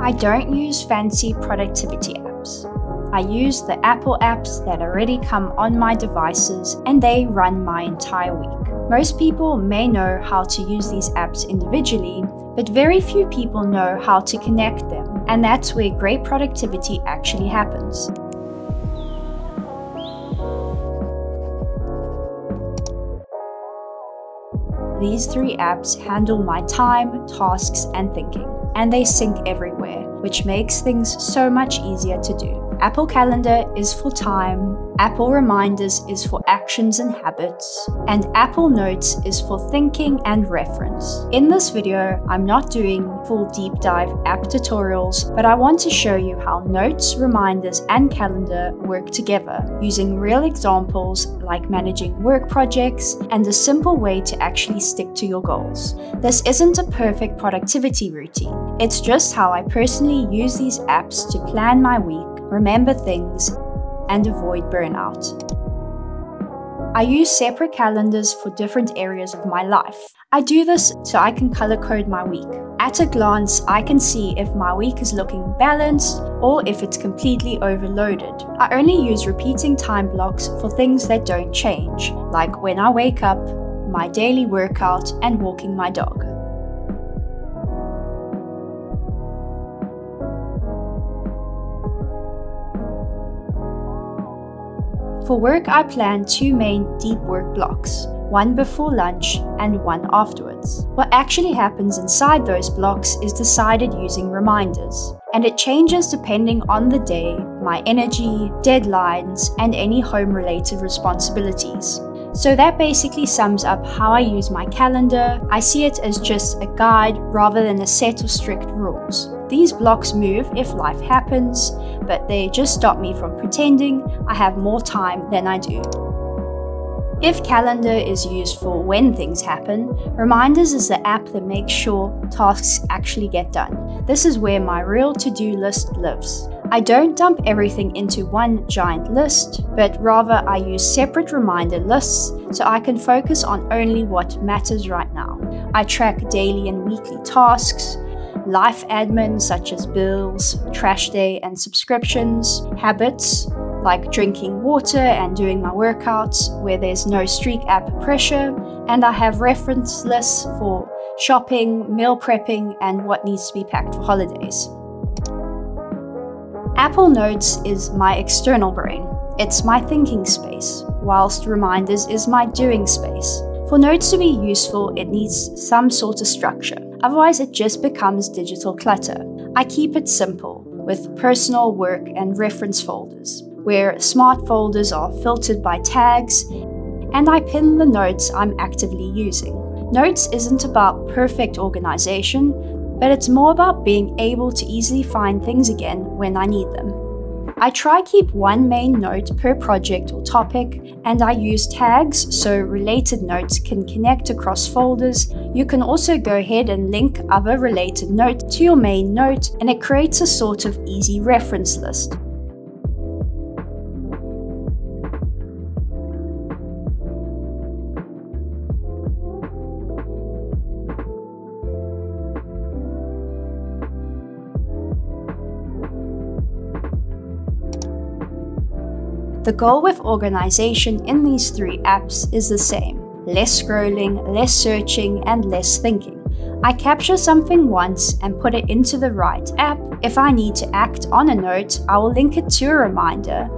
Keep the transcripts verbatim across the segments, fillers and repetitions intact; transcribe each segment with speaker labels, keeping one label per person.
Speaker 1: I don't use fancy productivity apps. I use the Apple apps that already come on my devices and they run my entire week. Most people may know how to use these apps individually, but very few people know how to connect them, and that's where great productivity actually happens. These three apps handle my time, tasks, and thinking, and they sync everywhere, which makes things so much easier to do. Apple Calendar is for time, Apple Reminders is for actions and habits, and Apple Notes is for thinking and reference. In this video, I'm not doing full deep dive app tutorials, but I want to show you how Notes, Reminders, and Calendar work together, using real examples like managing work projects and a simple way to actually stick to your goals. This isn't a perfect productivity routine. It's just how I personally use these apps to plan my week, remember things, and avoid burnout. I use separate calendars for different areas of my life. I do this so I can color code my week. At a glance, I can see if my week is looking balanced or if it's completely overloaded. I only use repeating time blocks for things that don't change, like when I wake up, my daily workout, and walking my dog. For work, I plan two main deep work blocks, one before lunch and one afterwards. What actually happens inside those blocks is decided using reminders, and it changes depending on the day, my energy, deadlines, and any home-related responsibilities. So that basically sums up how I use my calendar. I see it as just a guide rather than a set of strict rules. These blocks move if life happens, but they just stop me from pretending I have more time than I do. If Calendar is used for when things happen, Reminders is the app that makes sure tasks actually get done. This is where my real to-do list lives. I don't dump everything into one giant list, but rather I use separate reminder lists so I can focus on only what matters right now. I track daily and weekly tasks, life admin such as bills, trash day and subscriptions, habits like drinking water and doing my workouts where there's no streak app pressure, and I have reference lists for shopping, meal prepping, and what needs to be packed for holidays. Apple Notes is my external brain. It's my thinking space, whilst Reminders is my doing space. For Notes to be useful, it needs some sort of structure. Otherwise, it just becomes digital clutter. I keep it simple, with personal, work, and reference folders, where smart folders are filtered by tags, and I pin the notes I'm actively using. Notes isn't about perfect organization, but it's more about being able to easily find things again when I need them. I try keep one main note per project or topic, and I use tags so related notes can connect across folders. You can also go ahead and link other related notes to your main note, and it creates a sort of easy reference list. The goal with organization in these three apps is the same: less scrolling, less searching, and less thinking. I capture something once and put it into the right app. If I need to act on a note, I will link it to a reminder.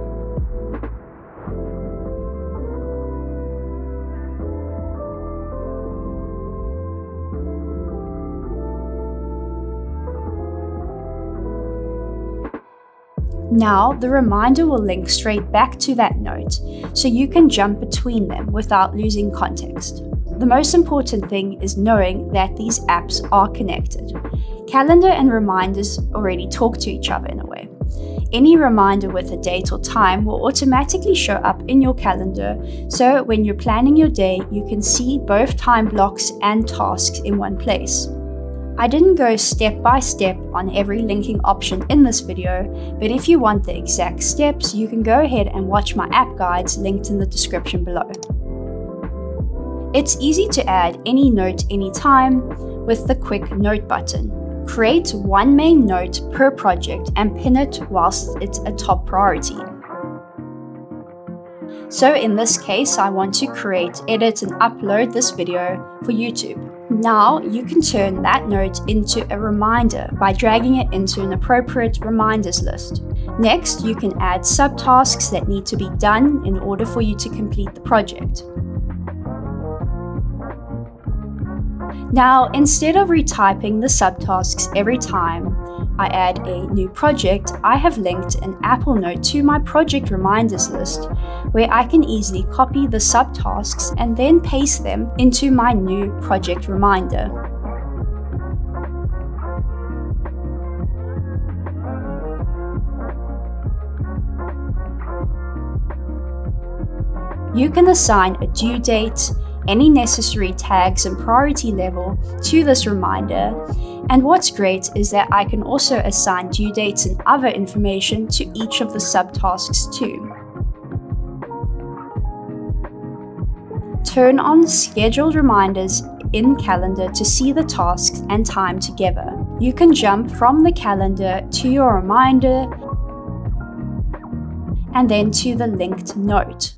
Speaker 1: Now, the reminder will link straight back to that note, so you can jump between them without losing context. The most important thing is knowing that these apps are connected. Calendar and Reminders already talk to each other in a way. Any reminder with a date or time will automatically show up in your calendar, so when you're planning your day, you can see both time blocks and tasks in one place. I didn't go step by step on every linking option in this video, but if you want the exact steps, you can go ahead and watch my app guides linked in the description below. It's easy to add any note anytime with the quick note button. Create one main note per project and pin it whilst it's a top priority. So in this case, I want to create, edit, and upload this video for YouTube. Now you can turn that note into a reminder by dragging it into an appropriate reminders list. Next, you can add subtasks that need to be done in order for you to complete the project. Now, instead of retyping the subtasks every time I add a new project, I have linked an Apple Note to my project reminders list, where I can easily copy the subtasks and then paste them into my new project reminder. You can assign a due date, any necessary tags and priority level to this reminder, and what's great is that I can also assign due dates and other information to each of the subtasks too. Turn on scheduled reminders in Calendar to see the tasks and time together. You can jump from the calendar to your reminder and then to the linked note.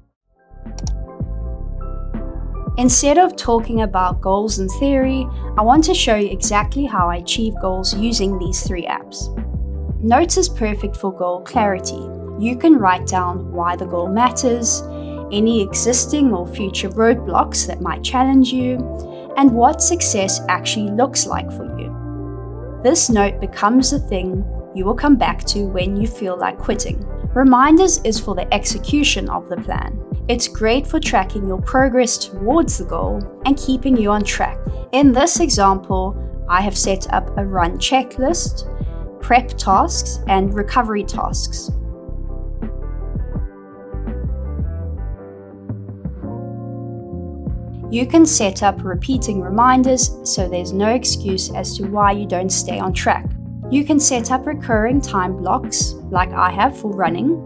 Speaker 1: Instead of talking about goals in theory, I want to show you exactly how I achieve goals using these three apps. Notes is perfect for goal clarity. You can write down why the goal matters, any existing or future roadblocks that might challenge you, and what success actually looks like for you. This note becomes the thing you will come back to when you feel like quitting. Reminders is for the execution of the plan. It's great for tracking your progress towards the goal and keeping you on track. In this example, I have set up a run checklist, prep tasks, and recovery tasks. You can set up repeating reminders so there's no excuse as to why you don't stay on track. You can set up recurring time blocks, like I have for running,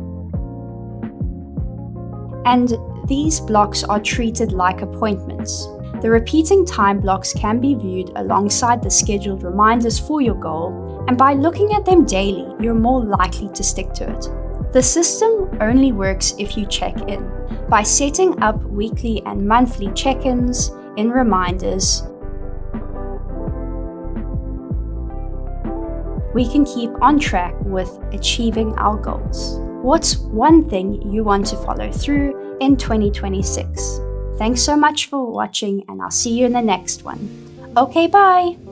Speaker 1: and these blocks are treated like appointments. The repeating time blocks can be viewed alongside the scheduled reminders for your goal, and by looking at them daily, you're more likely to stick to it. The system only works if you check in. By setting up weekly and monthly check-ins in reminders, we can keep on track with achieving our goals. What's one thing you want to follow through in twenty twenty-six? Thanks so much for watching, and I'll see you in the next one. Okay, bye!